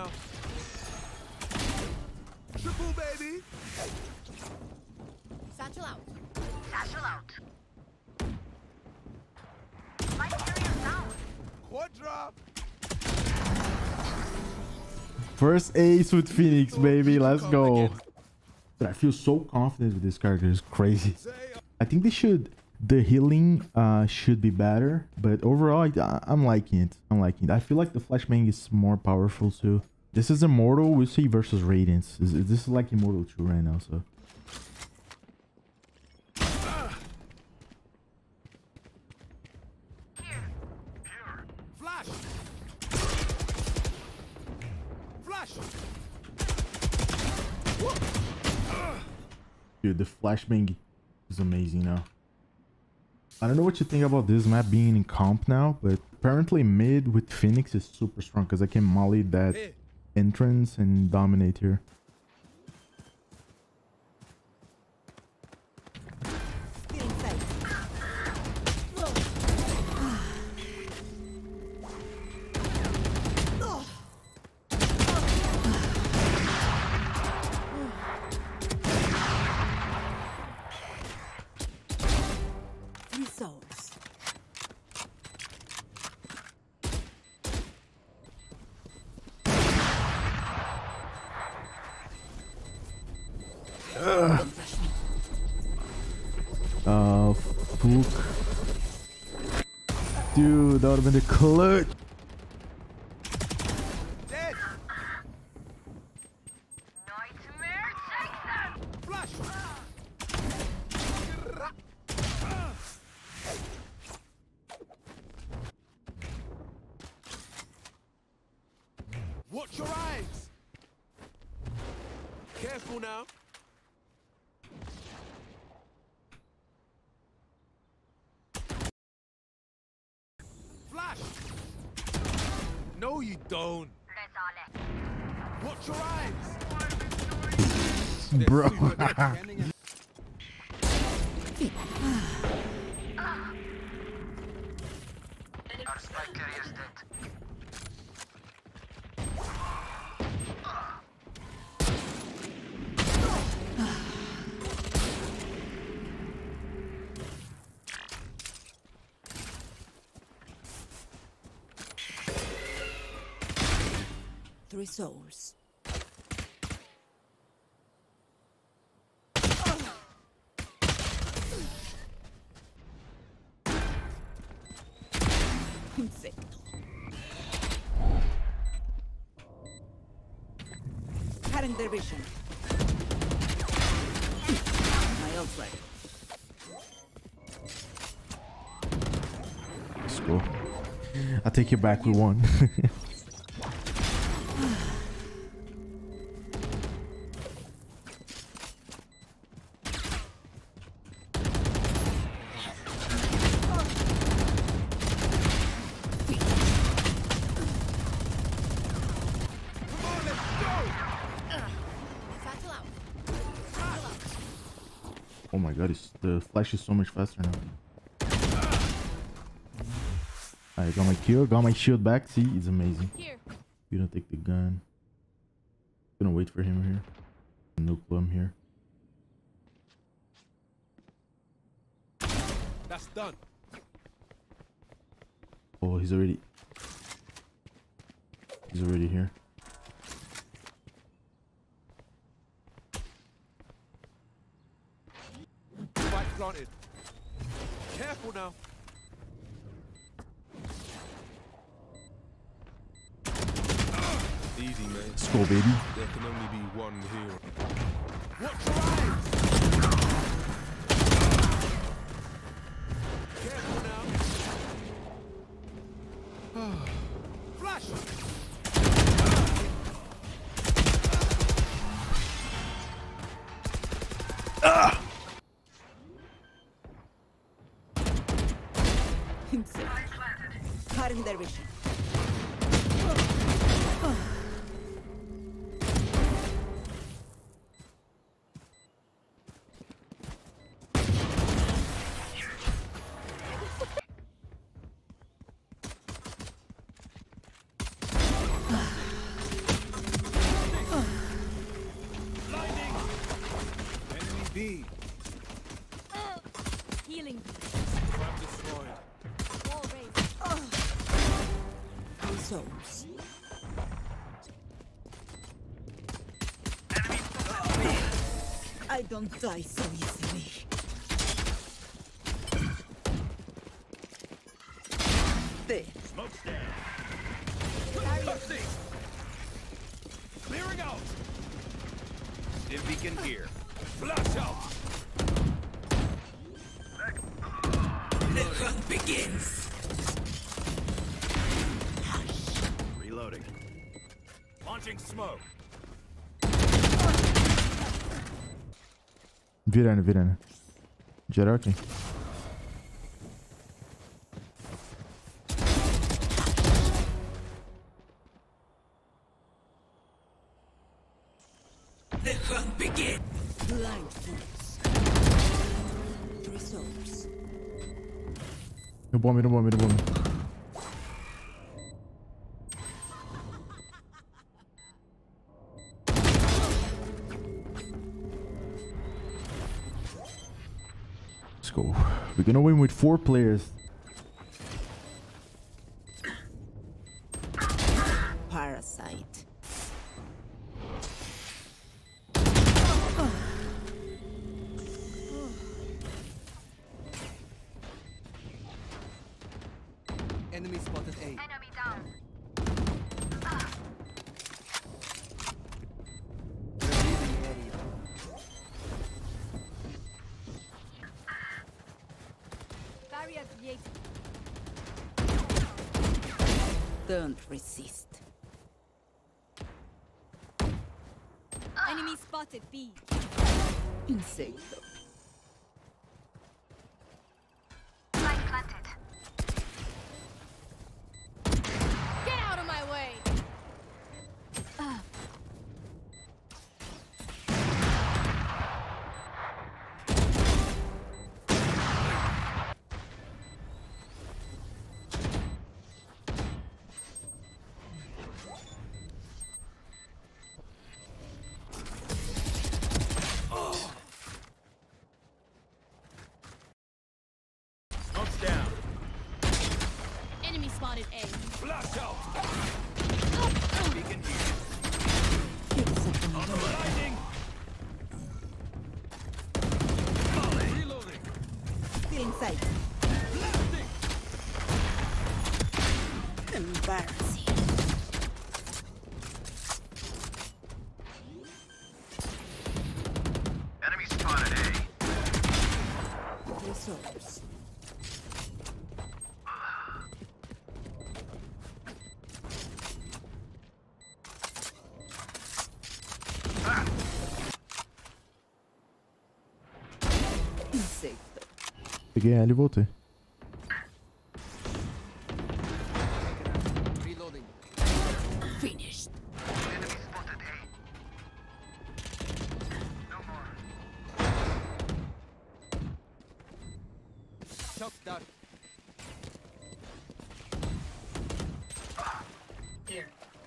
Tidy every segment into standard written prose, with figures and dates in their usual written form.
now. Triple, baby. Satchel out. Satchel out. My carrier down. Quadra. First ace with Phoenix, baby. Let's go. But I feel so confident with this character. It's crazy. I think they should. The healing should be better, but overall, I'm liking it. I'm liking it. I feel like the flashbang is more powerful too. This is Immortal. We'll see versus Radiance. This is like Immortal 2 right now, so. Flash. Flash. Dude, the flashbang is amazing now. I don't know what you think about this map being in comp now, but apparently mid with Phoenix is super strong because I can molly that entrance and dominate here. Fook. Dude, that would have been the clutch. Dead. Nightmare, take them. Flash. Watch your eyes. Careful now. Flash. No, you don't. Watch your eyes. Bro. Our spike carrier's dead. 3 souls. Insecto. Cutting their vision. My ult's ready. Let's go. I'll take you back with one. Oh my god, the flash is so much faster now. I got my kill, got my shield back. See, it's amazing. Here. You don't take the gun. Gonna wait for him here. No clue I'm here. That's done. Oh, he's already here. Spike planted. Careful now. Easy, man. Let's go, baby. There can only be one hero. Watch your eyes. Careful now. Flash. Insecto. Cutting their vision. Healing. Trap destroyed. Wall raised. Souls. I don't die so easily. There. Smoke's down. Clearing out. If beacon here. Flash out. The hunt begins. Reloading. Launching smoke. Virando. Geral aqui. The hunt begins. Blind fools. Three souls. No bombe. Let's go. We're gonna win with 4 players. Parasite. Enemy spotted A. Enemy down. They're leaving area. Barrier created. Don't resist. Enemy spotted B. Insecto. Light planted. Get out of my way. Smoke's down. Enemy spotted A. Flash out. Beacon here. Lightning. Reloading. Still inside. Blasting. Embarrassing. Enemy spotted A. Three souls. Insecto. Peguei ela e voltei. Reloading. Finished. Enemy spotted A. No more. Shock dart. Here.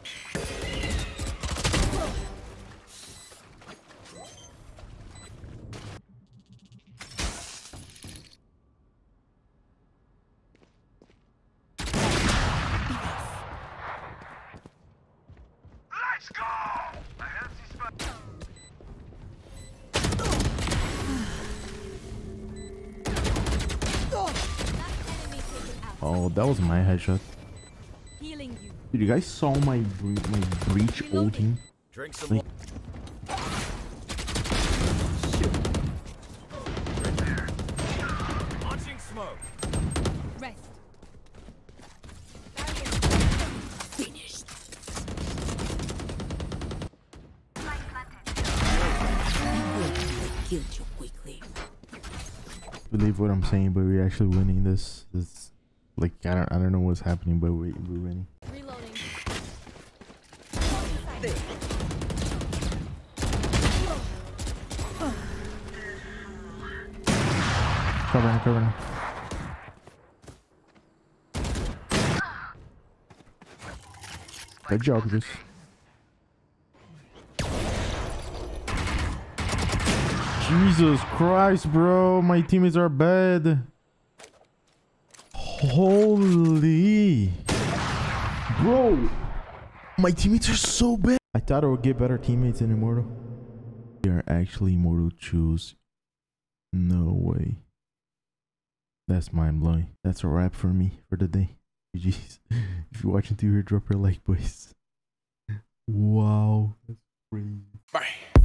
Let's go! I have the spot. Enemy taken out. Oh, that was my headshot. Healing you. Dude, you guys saw my breach ulting? Drink some water. Right there. Launching smoke. Rest. Finished. Light planted. I killed you quickly. Believe what I'm saying, but we're actually winning this. This, like, I don't know what's happening, but we're winning. Reloading. Covering. Good job, Chris. Jesus Christ, bro. My teammates are bad. Holy. Bro. My teammates are so bad. I thought I would get better teammates in Immortal. They are actually Immortal choose. No way. That's mind-blowing. That's a wrap for me for the day. GG's. If you're watching through here, drop your like, boys. Wow. That's crazy. Bye.